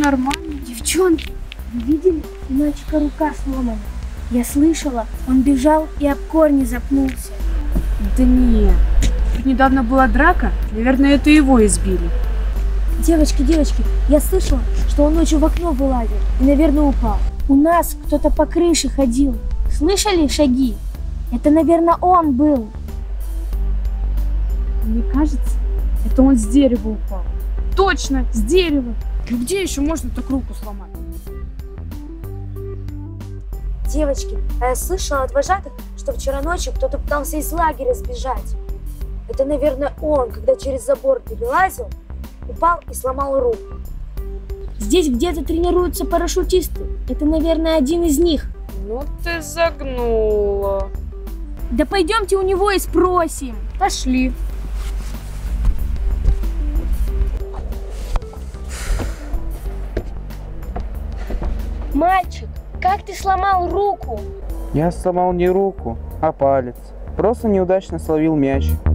нормально. Девчонки, вы видели? У мальчика рука сломана. Я слышала, он бежал и об корни запнулся. Да нет. Тут недавно была драка. Наверное, это его избили. Девочки, я слышала, что он ночью в окно вылазил и, наверное, упал. У нас кто-то по крыше ходил. Слышали шаги? Это, наверное, он был. Мне кажется, это он с дерева упал. Точно, с дерева. Ну где еще можно так руку сломать? Девочки, а я слышала от вожатых, что вчера ночью кто-то пытался из лагеря сбежать. Это, наверное, он, когда через забор перелазил, упал и сломал руку. Здесь где-то тренируются парашютисты. Это, наверное, один из них. Ну ты загнула. Да пойдемте у него и спросим. Пошли. Мальчик, как ты сломал руку? Я сломал не руку, а палец. Просто неудачно словил мяч.